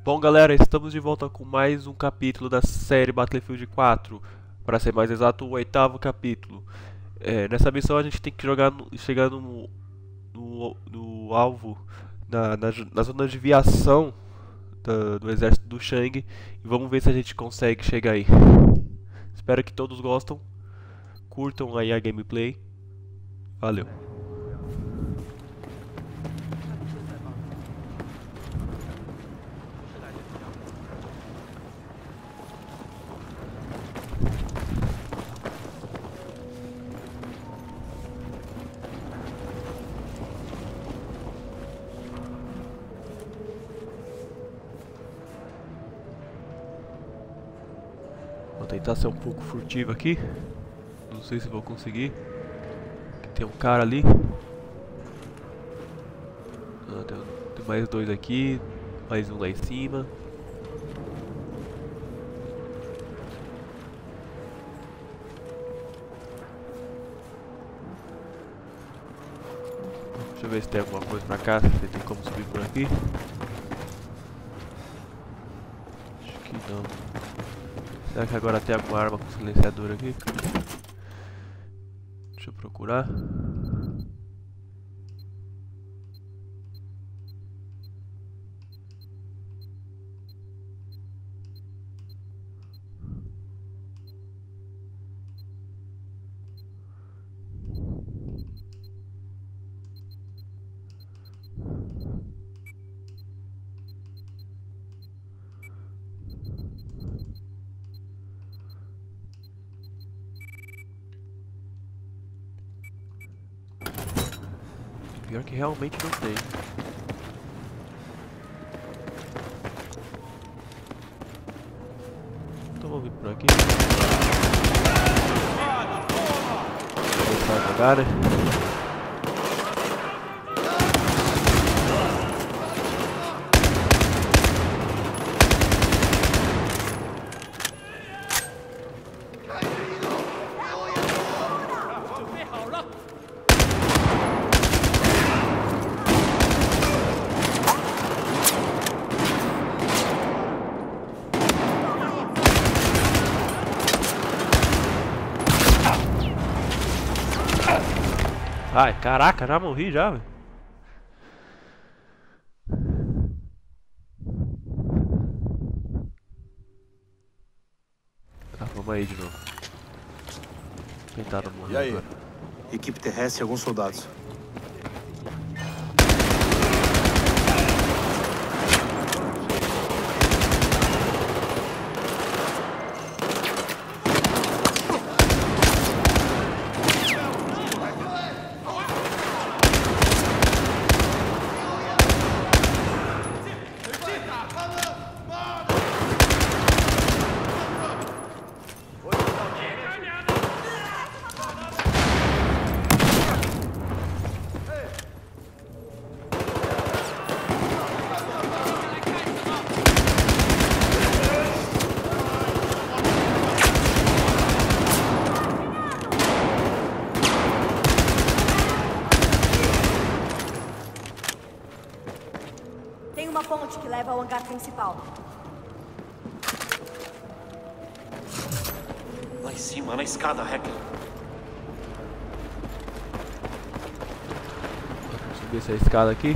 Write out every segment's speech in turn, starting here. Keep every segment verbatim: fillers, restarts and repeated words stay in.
Bom galera, estamos de volta com mais um capítulo da série Battlefield quatro. Para ser mais exato, o oitavo capítulo. É, nessa missão a gente tem que jogar no, chegar no, no, no alvo, na, na, na zona de viação da, do exército do Shang. E vamos ver se a gente consegue chegar aí. Espero que todos gostam, curtam aí a gameplay. Valeu. Vou tentar ser um pouco furtivo aqui. Não sei se vou conseguir. Tem um cara ali. Ah, tem, tem mais dois aqui. Mais um lá em cima. Deixa eu ver se tem alguma coisa pra cá. Se tem como subir por aqui. Acho que não. Será que agora tem alguma arma com silenciador aqui? Deixa eu procurar. Pior que realmente não tem. Então vamos vir por aqui. Vou começar a jogar, né? Ai, caraca, já morri já, velho. Tá, vamos aí de novo. Tentar não morrer. E aí? Agora. Equipe terrestre e alguns soldados. Tem uma ponte que leva ao hangar principal. Lá em cima, na escada, Hacker. Vamos subir essa escada aqui.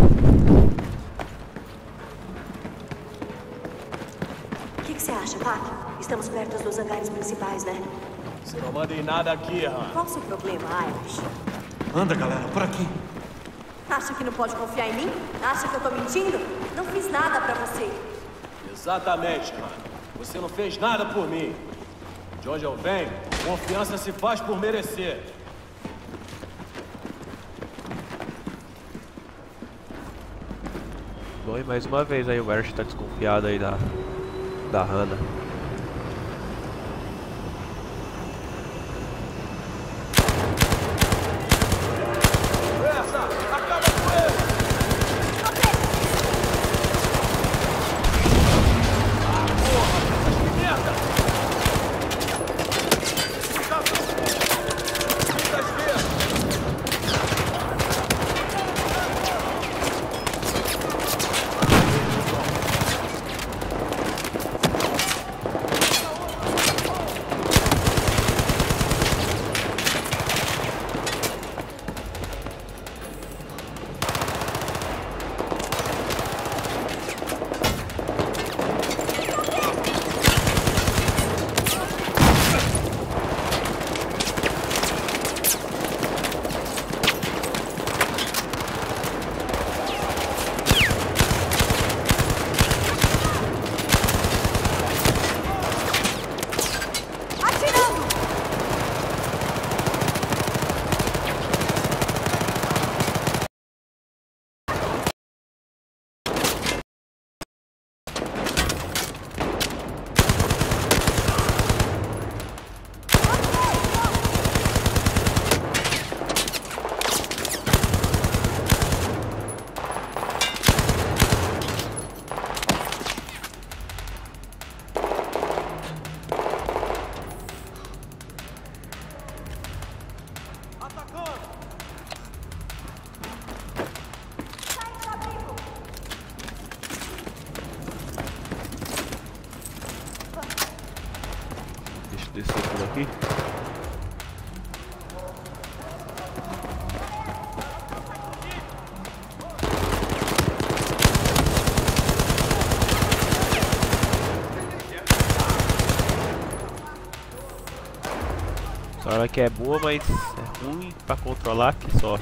O que, que você acha, Pac? Estamos perto dos hangares principais, né? Você não manda em nada aqui, Han. Qual o seu problema, Irish? Anda, galera, por aqui. Acha que não pode confiar em mim? Acha que eu tô mentindo? Não fiz nada pra você. Exatamente, Han. Você não fez nada por mim. De onde eu venho, confiança se faz por merecer. Bom, e mais uma vez aí o Irish tá desconfiado aí da, da Hannah. aqui. Essa hora que é boa, mas é ruim pra controlar que só.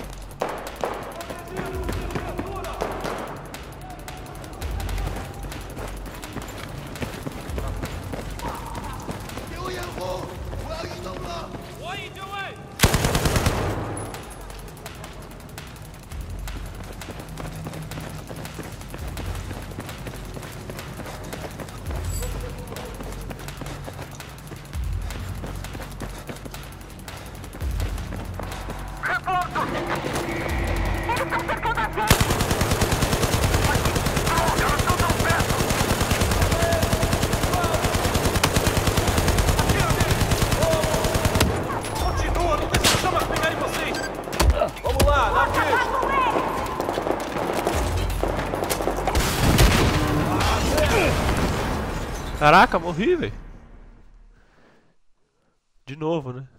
Caraca, morri, velho. De novo, né?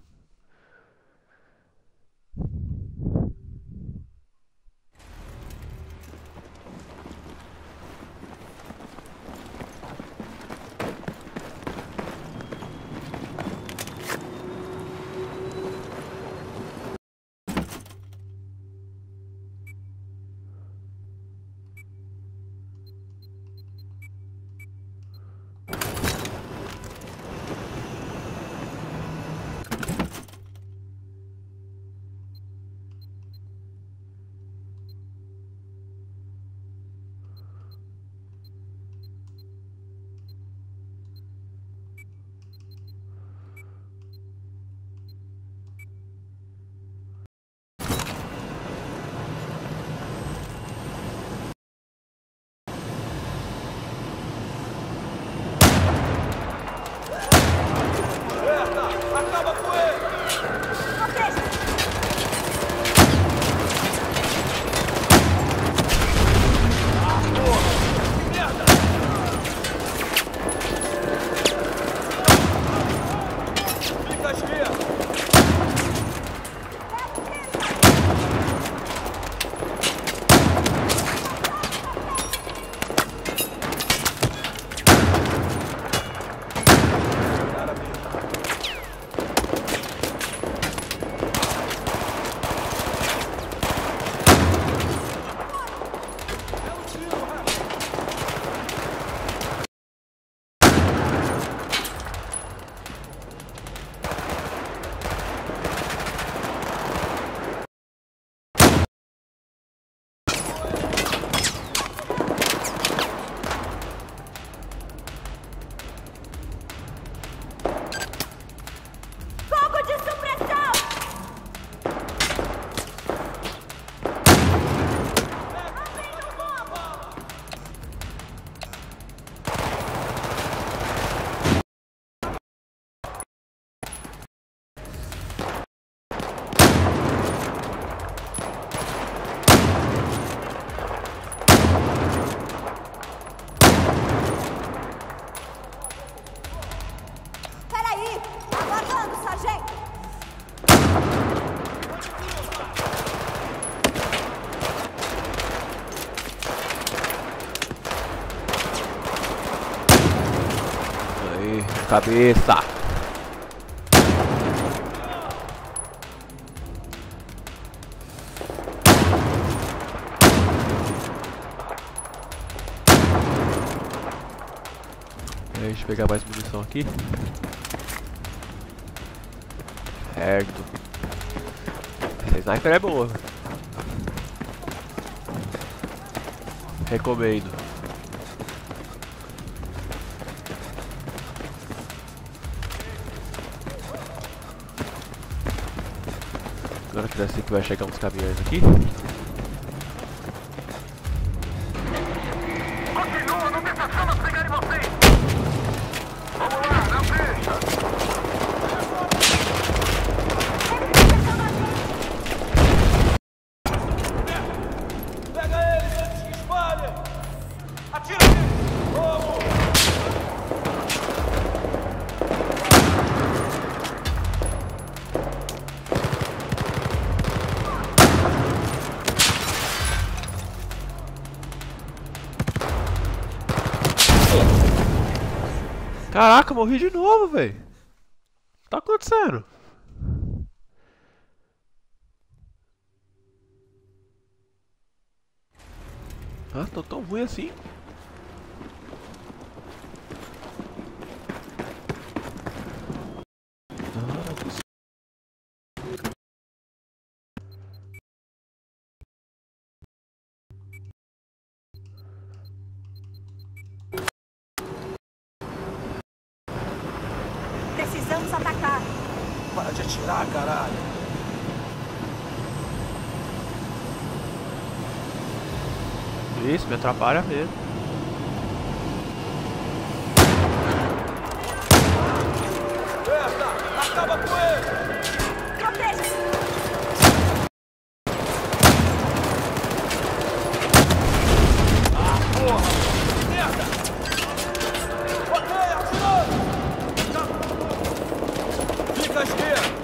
Cabeça. Deixa eu pegar mais munição aqui. Certo. Essa sniper é boa. Recomendo. Agora que assim que vai chegar uns caminhões aqui. Continua, não deixa as chamas pegarem vocês! Vamos lá, não deixa! Pega eles antes que espalhem! Atira neles! Vamos! Caraca, morri de novo, velho. O que tá acontecendo? Ah, tô tão ruim assim. Precisamos atacar. Para de atirar, caralho. Isso, me atrapalha mesmo. Merda! Acaba com ele! Proteja-se! Ah, porra! Merda! Ok, atirando! Fica à esquerda!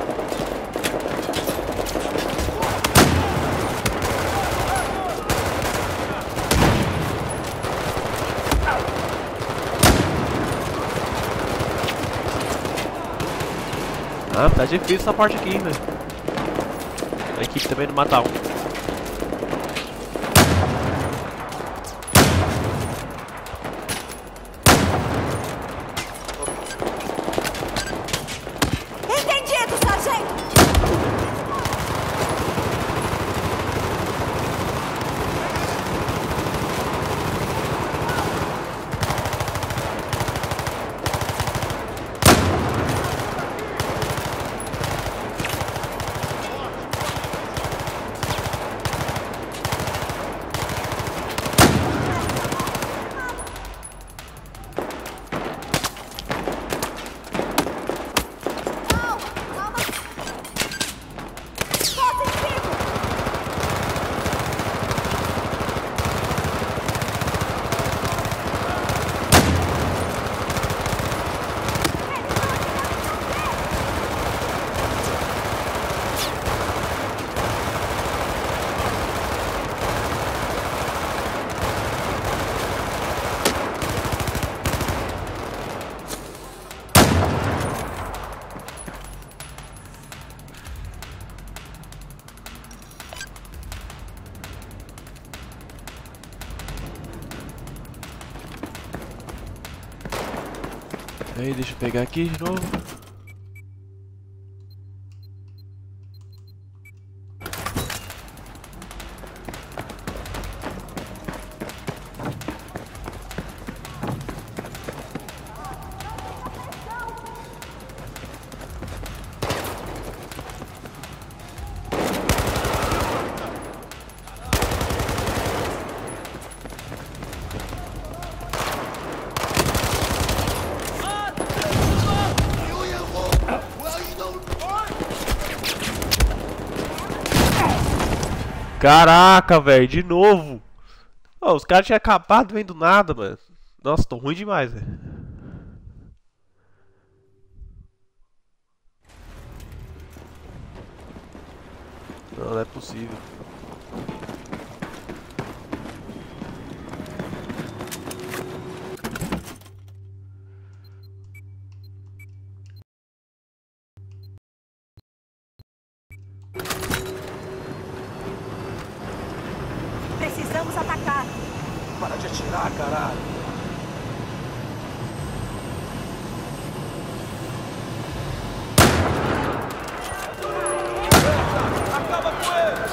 Ah, tá difícil essa parte aqui, velho. A equipe também não mata um. Entendido, sargento! Aí, deixa eu pegar aqui de novo. Caraca, velho, de novo. Oh, os caras tinham acabado vendo nada, mano. Nossa, tô ruim demais, velho. Não, não é possível. Precisamos atacar. Para de atirar, caralho! Merda! Acaba com ele!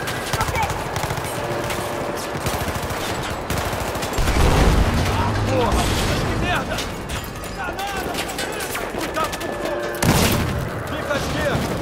Ah, porra! Que merda! Caralho! Cuidado com o fogo! Fica à esquerda!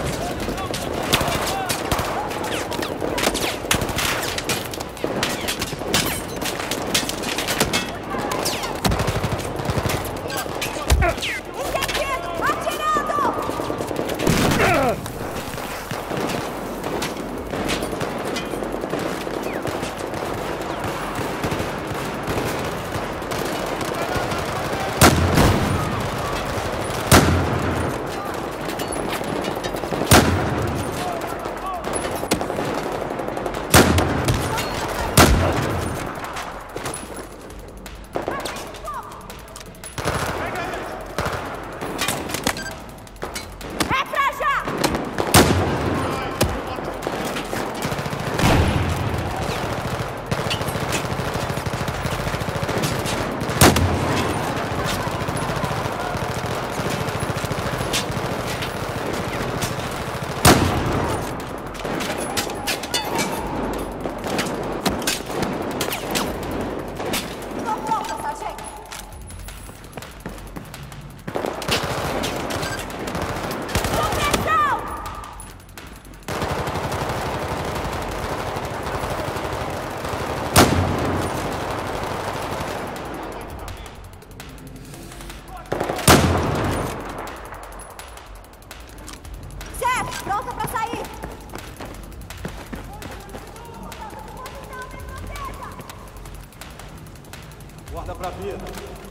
Guarda pra vida.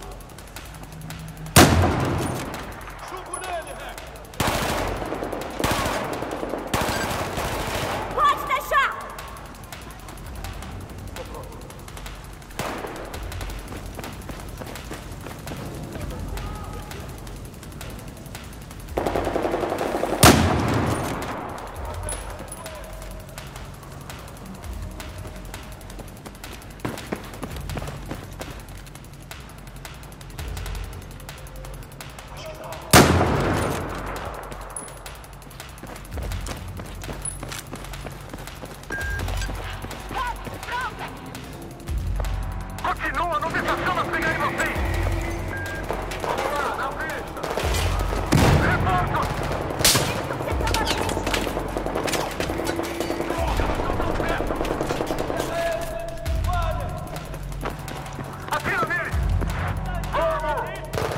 Chumbo nele, Rex! Pode deixar! Continua, não deixa as pegarem vocês! Vamos lá, na pista! Reporto! Atira nele! Vamos!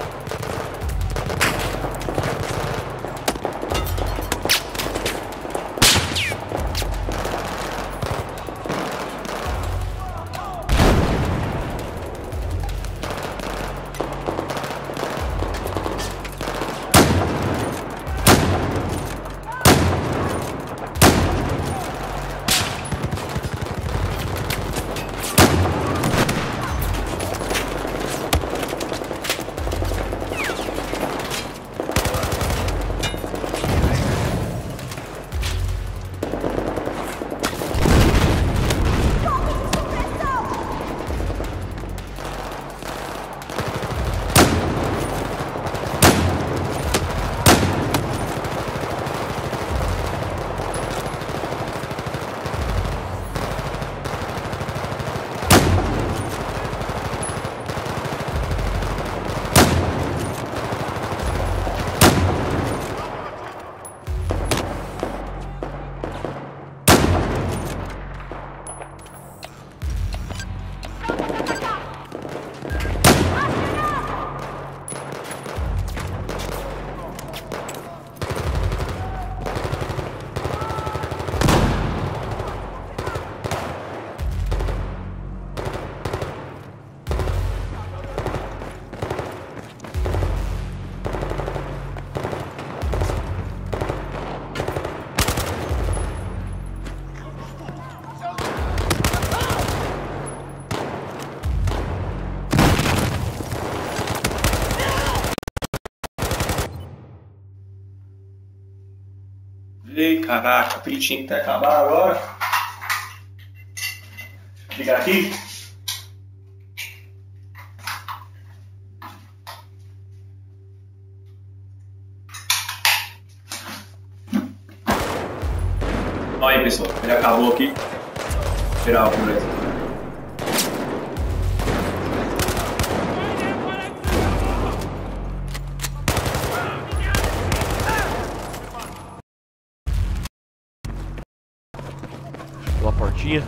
Ei, caraca, o tinha que ter acabado agora. Ligar aqui. Olha aí, pessoal, ele acabou aqui. Vou tirar o progresso. Uma portinha.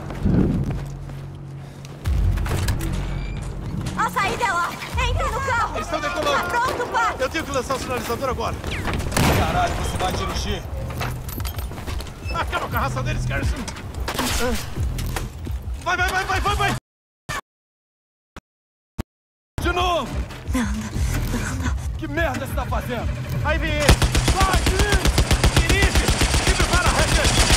A saída é lá! Entre no carro! Eles estão decolando. Tá pronto, pá! Eu tenho que lançar o sinalizador agora. Caralho, você vai dirigir? Acaba com a raça deles, Garrison. Vai, vai, vai, vai, vai, vai! De novo! Que merda você tá fazendo? Aí vem ele. Vai, dirige! Dirige! Se prepara, Hector!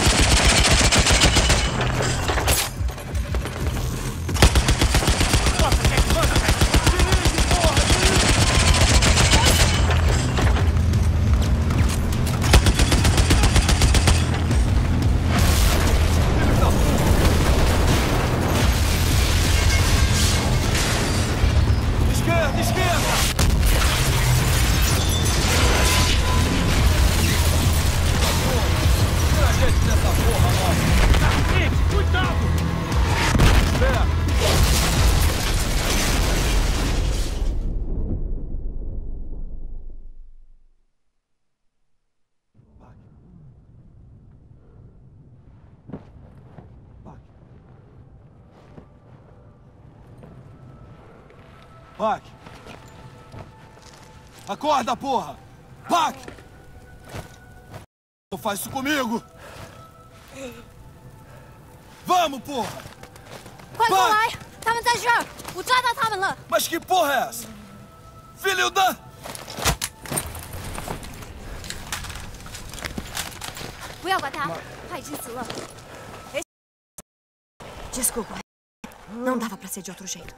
Nossa, gente, manda, Hector! Dirige, porra, dirige! Esquerda, esquerda! Tira a gente dessa porra, nossa! Cacete, cuidado! Espera! Buck! Acorda, porra! Buck! Não faz isso comigo! Vamos, porra! Vai, Buck! vai! Tá me deixando! 我抓到他们了。 Mas que porra é essa? Filho da... 不要管他，他已经死了。Desculpa. Não dava pra ser de outro jeito.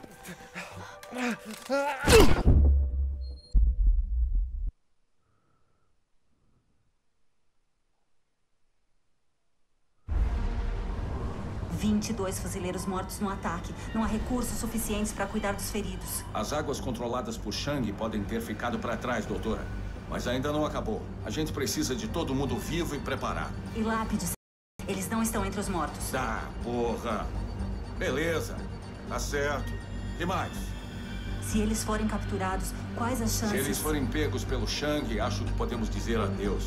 vinte e dois fuzileiros mortos no ataque. Não há recursos suficientes para cuidar dos feridos. As águas controladas por Shang podem ter ficado para trás, doutora. Mas ainda não acabou. A gente precisa de todo mundo vivo e preparado. E lápides. Eles não estão entre os mortos. Ah, porra. Beleza. Tá certo. E mais? Se eles forem capturados, quais as chances? Se eles forem pegos pelo Shang, acho que podemos dizer adeus.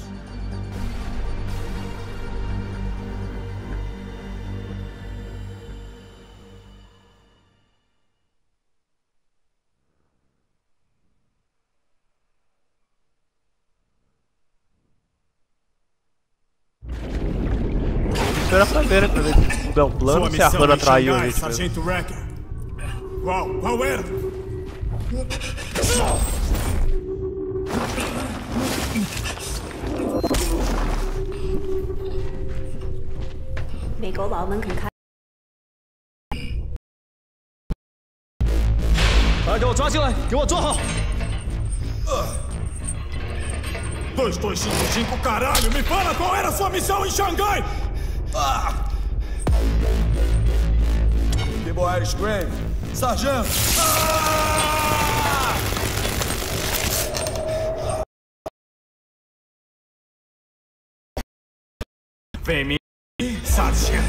Espera pra ver, né? Pra ver se mudar um plano, se a Hannah traiu a gente. Sargento Wrecker. Qual? Qual era? dois dois cinco cinco, caralho! Me fala qual era a sua missão em Xangai! Ah! Bibo Harris Grave, sargento! Ah! Vem me... sargento!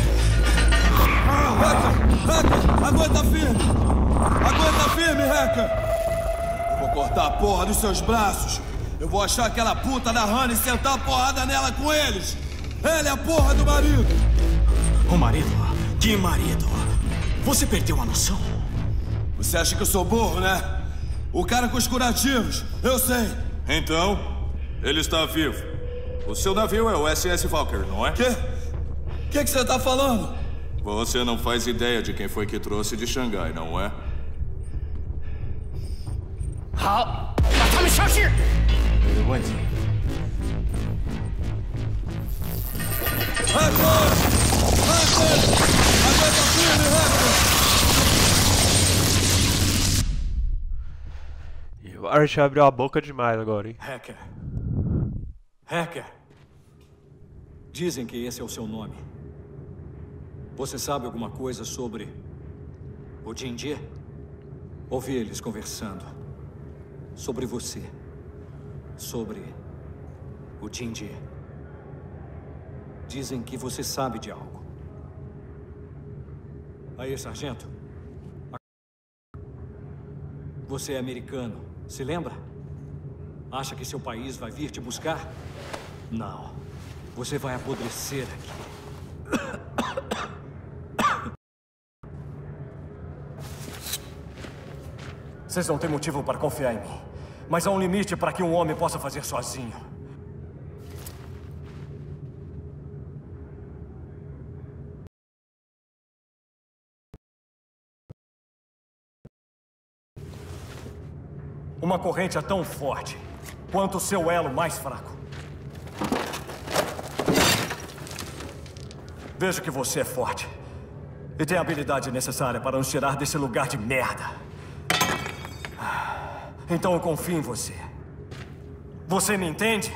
Hacker! Hacker! Aguenta firme! Aguenta firme, Hacker! Eu vou cortar a porra dos seus braços! Eu vou achar aquela puta da Hannah e sentar a porrada nela com eles! Ele é a porra do marido! O marido? Que marido? Você perdeu a noção? Você acha que eu sou burro, né? O cara com os curativos, eu sei! Então, ele está vivo. O seu navio é o S S Valkyr, não é? Quê? O que, que você tá falando? Você não faz ideia de quem foi que trouxe de Xangai, não é? 好，把他们上市。 没问题。Hacker! Hacker! Aguenta firme, Hacker! E o Art abriu a boca demais agora, hein? Hacker. Hacker. Dizem que esse é o seu nome. Você sabe alguma coisa sobre o Jinji? Ouvi eles conversando. Sobre você. Sobre o Jinji. Dizem que você sabe de algo. Aí, sargento. Você é americano, se lembra? Acha que seu país vai vir te buscar? Não. Você vai apodrecer aqui. Vocês não têm motivo para confiar em mim. Mas há um limite para que um homem possa fazer sozinho. Uma corrente é tão forte quanto o seu elo mais fraco. Vejo que você é forte e tem a habilidade necessária para nos tirar desse lugar de merda. Então eu confio em você. Você me entende?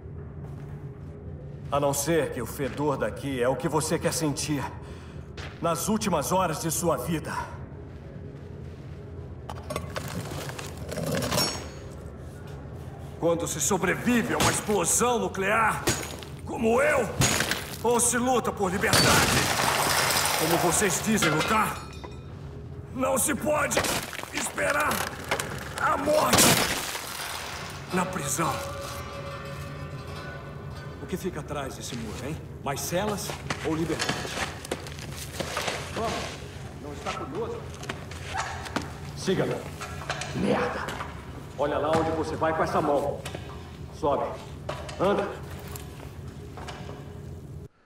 A não ser que o fedor daqui é o que você quer sentir nas últimas horas de sua vida. Quando se sobrevive a uma explosão nuclear, como eu, ou se luta por liberdade, como vocês dizem lutar, não se pode esperar a morte na prisão. O que fica atrás desse muro, hein? Mais celas ou liberdade? Vamos, não está curioso? Siga-me. Merda. Olha lá onde você vai com essa mão. Sobe. Anda.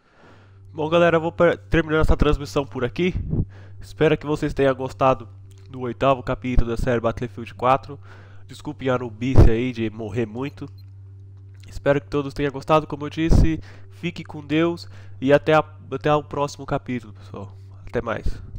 Bom, galera, eu vou terminando essa transmissão por aqui. Espero que vocês tenham gostado do oitavo capítulo da série Battlefield quatro. Desculpem a nubice aí de morrer muito. Espero que todos tenham gostado, como eu disse. Fique com Deus e até, a, até o próximo capítulo, pessoal. Até mais.